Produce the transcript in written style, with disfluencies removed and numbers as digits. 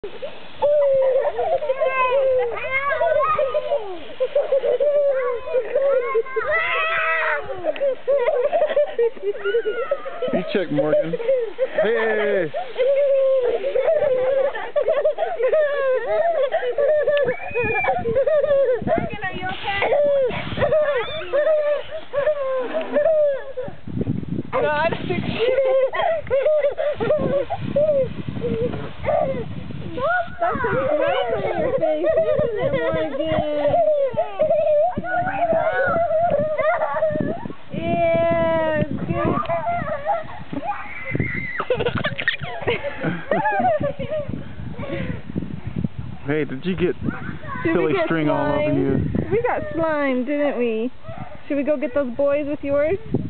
You check, Morgan. Hey! Morgan, are you okay? No, I don't think That's a smile on your face, isn't it, Morgan? Yeah, it's good. Hey, did you get silly string all over you? We got slime, didn't we? Should we go get those boys with yours?